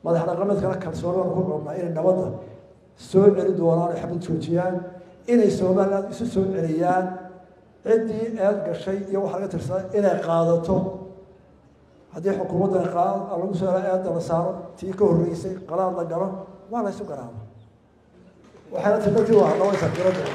madax dhaqameedkana kalsoonaan ku qabnaa inay nabadda soo celi doonaan ay xabad joojiyaan inay Soomaaliland isu soo celiyaan ciddii eed gashay iyo waxa laga tirsaday inay qaadato haddii xukuumadda lagu soo eedda la saaro tii ka horreysay qalaad la galo waa la isu garaaba waxaana timatii waa dhawaysa tirada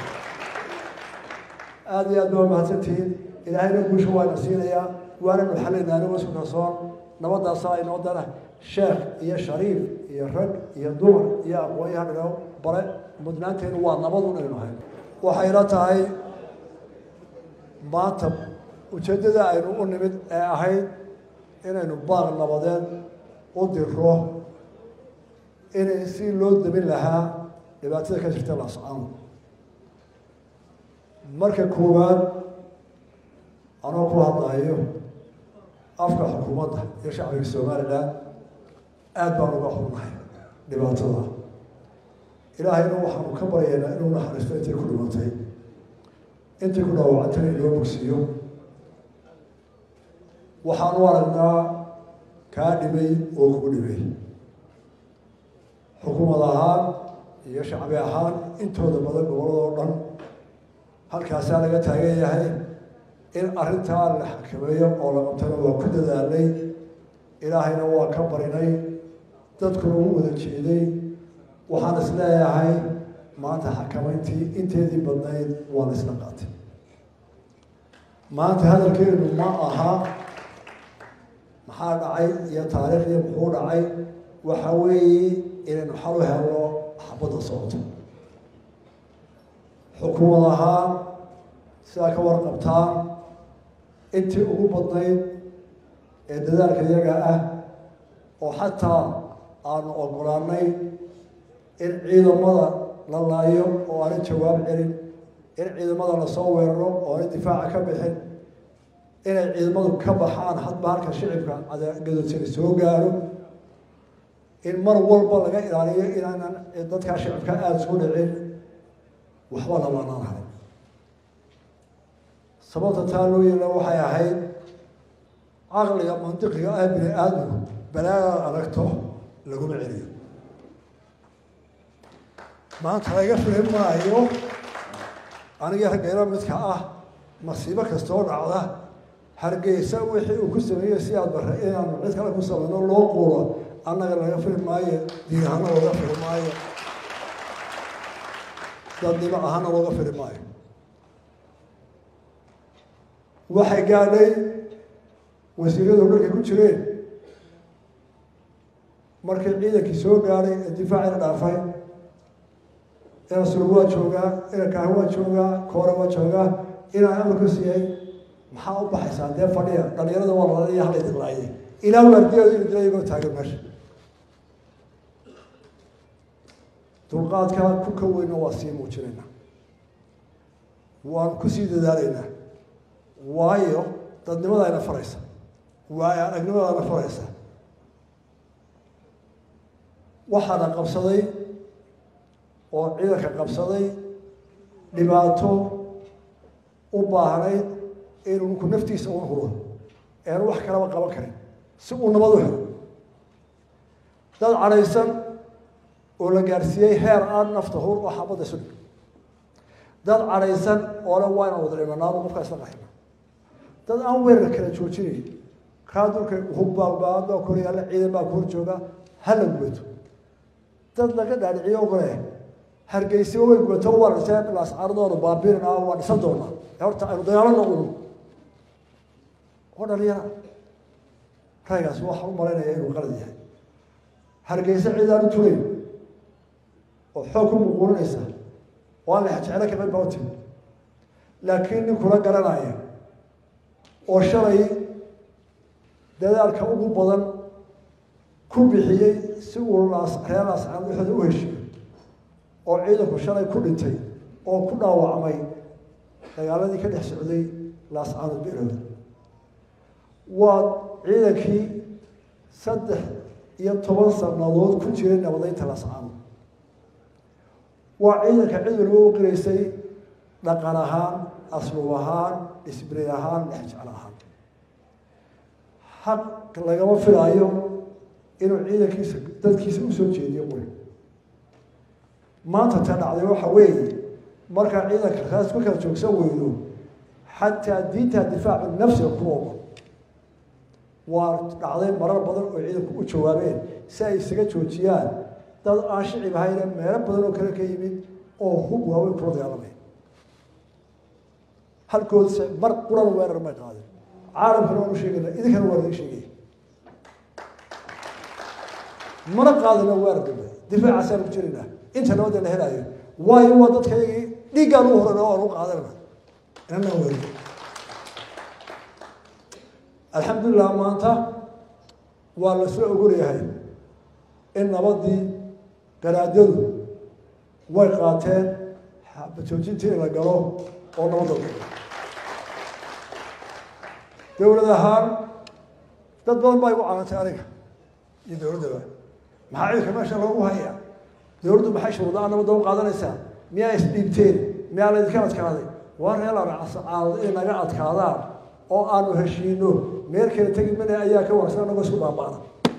aad iyo aad baa mahadsantihiin ilaahayna guusha waana siinayaa waana nuxalinaynaa anigoo isku kalsoon nabadaasaa inoo dana sheekh iyo shariif iyo rag iyo dumar iyo aqoonyahan inoo bare mudnaanteenu waa nabad un aynu ahayn waxayna tahay maanta ujeeddada aynu u nimid ee ahayd inaynu baaq nabadeed u diro inay si loo dabin lahaa dhibaatada ka jirta laascaan marka koowaad anoo ku hadlayo afka xukuumadda iyo shacbiga Soomaaliland aad baan uga xunnahay dhibaatada ilaahayna waxaanu ka baryaynaa inuu naxariisto intay ku dhimatay intay ku dhaawacantay inoo bogsiiyo waxaanu aragnaa kaa dhibay oo kugu dhibay xukuumad ahaan iyo shacbi ahaan intooda badan gobolladoo dhan halkaasaa laga taagan yahay in arrintaa la xakameeyo oo la qabtana waa ku dadaalnay ilaahayna waa ka barinay dadkuna u wada jeeday waxaan is leeyahay maanta xakamayntii inteedii badnayd waa la isla qaatay maanta hadalkeenu ma aha maxaa dhacay iyo taariikhdii muxuu dhacay waxa weeye inaynu xal u helno xabadda socoto xukuumad ahaan sidaa ka warqabtaan intii ugu badnayd ee dadaalka iyaga ah oo xataa aanu ogolaanay in ciidamada la laayo oo aanay jawaab celin in ciidamada lasoo weeraro oo aanay difaaca ka bixin inay ciidamadu ka baxaan hadba halka shicibka gadoodsan soo gaaro in mar walba laga ilaaliyo inaanan dadkaa shicibka aada soo dhicin waxba labanaan harin sababta taa loo yeela waxay ahayd caqliga mantiqiga ah bini aadamku balaaga aragto laguma celiyo maanta laga fili maayo aniga ragayla midka ah masiibo kastoo dhacda hargeysa wixii uu ku sameeyey si aad barra inaanu cid kale ku samayno loo quuro annaga laga fili maayo diin ahaana looga fili maayo dadnimo ahaana looga fili maayo waxay gaadhay wasiiradu dharkay ku jireen markii ciidankii soo gaadhay ee difaacina dhaafay ina sulub waa joogaa ina kaahi waa joogaa koore waa joogaa inaa amarku siiyey maxaa u baxaysaa dee fadhiya dhalinyarada waa lalaya hala idinlaayay ilaa waardiyaoda inu dila iyagoo taagan meesha dulqaadka ku ka weyna waa sii muujinaynaa waan kusii dadaalaynaa waayo dadnimadaayna faraysa waayo aragnimadaana faraysa waxaana qabsaday oo ciidanka qabsaday dhibaato u baahnayd inuu ku naftiisa uun huro eanu wax kalaba qaban karin si uu nabad u helo dad cadhaysan oo la gaarsiiyey heer aan nafta hur oo xabadda isu dhig dad cadhaysan oo le waa inaan wada dhimanaado qofkaa isla qahina dad aan weerar kala joojinayn kaa dulka hubbaabaa kor yaalla ciidan baa ku hor jooga hala gubato dad laga dhaadhiciyo ogole hargeysa way gubato waraseen laascaradooda baabirin waa dhisan doonaa horta aynu dagaalano unu oo dhalinyara raygaas waxaa u malaynaya inuu qalad yahay hargeysa ciidaan u tulayn oo xoog ku muquurinaysa oo aan la jeclo kamid baa u timi laakiin nin kula garanaya oo shalay dadaalka ugu badan ku bixiyey si uu reer laascaanood dhexdooda u heshiyo oo ciidanku shalay ku dhintay oo ku dhaawacmay dagaaladii ka dhex socday laascaanood beelooda waa ciidankii 13 sannadood ku jiray nabadeynta laascaanood waa ciidanka cid walba u qiraysay dhaqan ahaan aslub ahaan isbiri ahaan dhex jecel ahaan xaq lagama filaayo إنه عيدا كيس دد كيس أسود جدي يقول ما تتنع ذي وحوي مركا عيدا كخاص كل شيء سوي له حتى دينها الدفاع عن نفس القوة وعظيم مرة بدل وعيدا وشوابين ساي سجت وشيان dad aan shicib ahayna meelo badan oo kale ka yimid oo hub waaweyn ku dagaalamay halkood mar quran weerar ma qaadin caalamkana waa u sheegay idinkana waa idin sheegay mana qaadina weerar difaaca sar ku jirina inta nabada la helayo waayo waa dadkaygi dhiigaan u horana oo u qaadanaa inana weerar alxamdulillah maanta waa la soo ogolyahay in nabadii garaadadu way qaateen joojintii la galo oo nabadda dowlad ahaan dad badan baa igu caawintay aniga iyo dowladdaba maxaa ciidanka meesha loogu hayaa dowladdu maxay shuruudaha nabadda u qaadanaysaa miyaa isdhiibteen miyaa laydinka adkaaday waa reer caalad inay naga adkaadaan oo aanu heshiino meel kale tegi mana ayaa ka wanaagsan anagoo isku baaba'da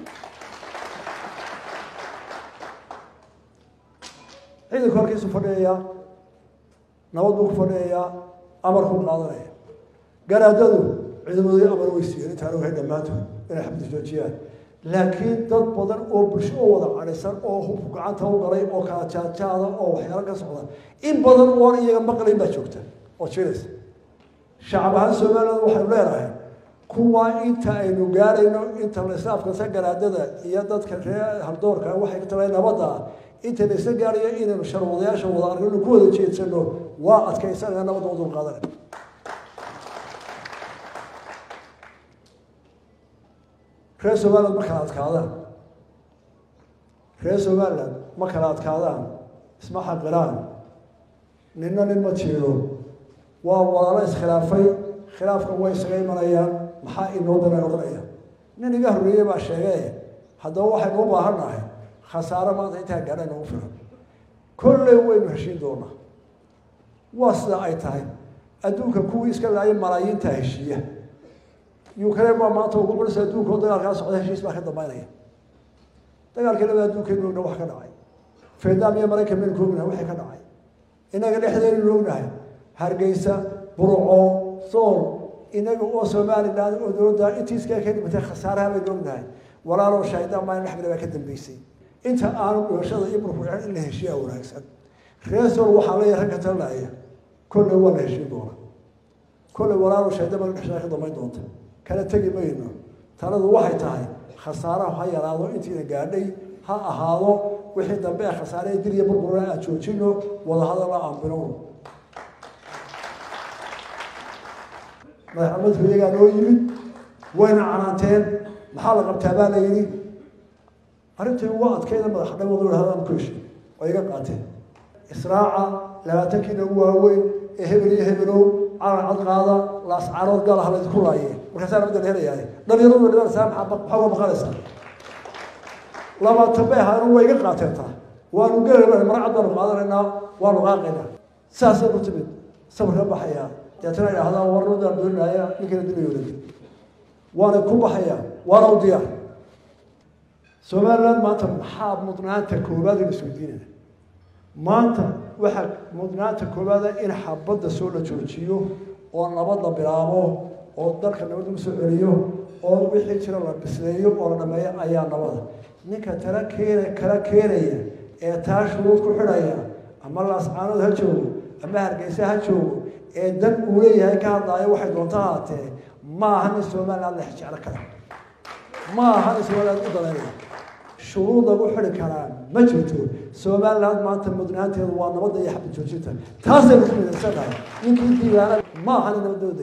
ciidanku halkiisu fadhiyayaa nabad buu ku fadhiyayaa amarku qaadanaya garaadadu ciidamadii amar way siiyeen intaan ogahay dhammaantood inay xabdi joojiyaan laakiin dad badan oo bulsho oo wada cadhaysan oo hubku gacanta u galay oo kala jaajaada oo waxyaalo ka socda in badan oon iyaga maqlayn baa joogta oo jiraysa shacab ahaan Soomaaliland waxaynu leenahay kuwa inta aynu gaarayno inta la islaafkansa garaadada iyo dadka reer haldoorka waxay tahay nabadda inta la isla gaarayo inaynu sharwadayaasha wada aragno ku wada jeedsano waa adkaysanayna nabadda u dul qaadanayna reer Soomaaliland ma kala adkaadaan isma xaqiraan ninna nin ma jiro waa walaalo iskhilaafay khilaafka way isaga imanayaan maxaa inoo dana odhanaya nin iga horreeyay baa sheegay haddaba waxaynu u baahannahay khasaare maanta intaa gaadha nagu filan kolley waynu heshiin doonaa waa sida ay tahay adduunka kuwii iska laayay malaayiinta heshiiya Ukraine baa maanta ugu culus adduunka oo dagaalkaa socda heshiis baa ka dambeynaya dagaalkii labada adduunkeenu ogna wax ka dhacay Vietnam iyo Maraykanka meel koobna waxay ka dhacay inaga dhexdeenu ognahay Hargeysa Burco Sool inaga oo Soomaaliland oo dowladda intiiska ka dhimatay khasaaraha bay ognahay walaalo shaydaan ma naxmid baa ka dambeysay inta aanu dhashada iyo burku in la heshiiyo wanaagsan reesol waxa la yahay ka talaya kullu waa la heshiin doona kullu walaalo shaydaan ma dhashada ka dambeyn doonta kala tagi mayno taladu waxay tahay khasaaraha ha yaraado intii gaadhay ha ahaado wixii dambe khasaare diriya burburan aan joojino wada hadal aan bilowno madaxweynuhu iyaga noo yimid wayna canaanteen maxaa la qabtaa baa la yiri arrintii waa adkeeda madaxda wada hadaan ku heshiin oo iga qaateen israaca labaatankii ugu waaweyn ee hebel iyo hebelow cad qaada laas carood gal halad ku laayeen markaasaan mid leeyahay dhalinyaradu dhalinyarada saamaxa waxa maqalaysa laba tabeeh aan way iga qaateen taa waanu galay marcad baan qaadanayna waanu qaaqayna saas oo timid sabra baxaya deetana ilaahada warnada doonaya ninkana dilayo waana ku baxaya waana u diyaar Soomaaliland maanta maxaa mudnaanta koobaad ee Suudiina maanta waxa mudnaanta koobaad in xabadda soo la joojiyo oo nabad la bilaabo oo dalka nabad u soo celiyo oo wixii jira la bisleeyo oo la dhameeyo ayaa nabada ninka kala keenaya ee taashuud ku xidhaya ama la ascaanood ha joogo ama Hargeysa ha joogo ee dan uu leeyahay ka hadlaayo waxay doontaa haatee ma ahan Soomaaliland la jecel kara ma ahan Soomaaliland u daleeyo shuruuda ugu xidhi karaan ma jirto Soomaaliland maanta mudnaanteedu waa nabadda iyo xabad joojinta taasay ku midaysantahay ninkii diiwaana ma ahan nabadooda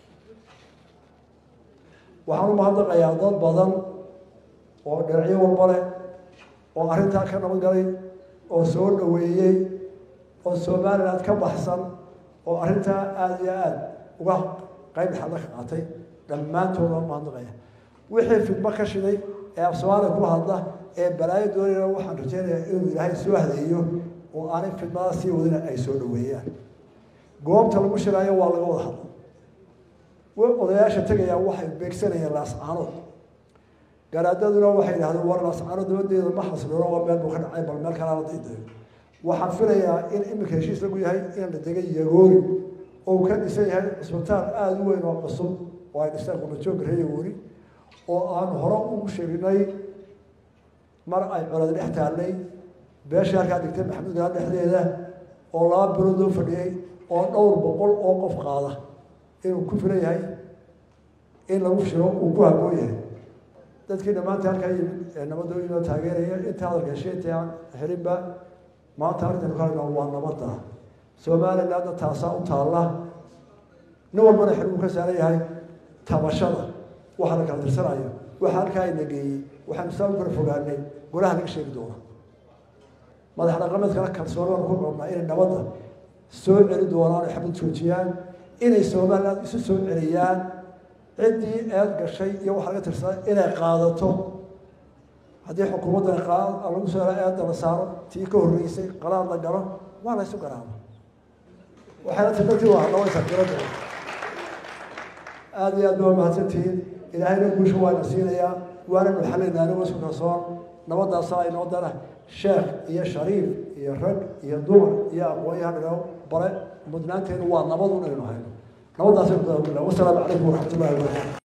waxaan u mahadnaqayaa dad badan oo dhinacyo walba leh oo arrintaa ka nabad galay oo soo dhaweeyey oo Soomaaliland ka baxsan oo arrintaa aad iyo aad uga qayb xadda ka qaatay dhammaantood waa mahadnaqaya wixii fidma ka shiday ee Soomaaliya ku hadla ee balaayo doonayna waxaan rajaynayaa inuu Ilaahay soo hadeeyo oo aanay fidmada sii wadina ay soo dhaweeyaan goobta lagu shiraayo waa laga wada hadlo odayaasha tagaya waxay beegsanayaan laas aanood garaadaduna waxay yidhahdeen war lascano dabadeeda ma xasriro waa meel buu ka dhacay bal meel kalaa la diidayo waxaan filayaa in iminka heshiis lagu yahay in la degay yagoori oo ka dhisan yahay cisbitaal aada u weyn oo cusub oo ay dhistaan qurbajoogga reer yagoori oo aan hore ugu sheegnay mar ay colad dhex taallay beesha halkaa dhigtay maxamuud gaa dhexdeeda oo 2 bilood loo fadhiyey oo dhowr boqol oo qof qaada inuu ku filan yahay in lagu shiro uu ku habboon yahay dadkii dhammaanta halkaa yimid ee nabadda inoo taageeraya inta hadalka hesheynta aan xirinba maanta arrintaynu ka hadlaynaa waa nabadda somalilandna taasaa u taalla nin walbana xil uu ka saaran yahay tabashada waxa la kala tirsanayo waxa halkaa ina geeyey waxaanu saa u kala fogaanay golaha laga sheegi doona madax dhaqameedkana kalsooni baan ku qabnaa inay nabadda soo celi doonaan oo xabad joojiyaan inay somaliland isu soo celiyaan ciddii eed gashay iyo waxa laga tirsaday inay qaadato haddii xukuumadda lagu soo helo eedda la saaro tii ka horreysay qalaad la galo waa la isu garaaba waxayna tidartii waa hadlawaysa tirada aada iyo aad baa mahadsantihiin ilaahayna guusha waana siinayaa waananu xalayna anigo isku kalsoon nabadaasaa inoo dana sheekh iyo shariif iyo rag iyo dumar iyo aqoonyahan inoo bare mudnaanteenu waa nabad un aynu hayno nabadaasaynu wasalaamu calaykum waraxmatullahi wabarakatu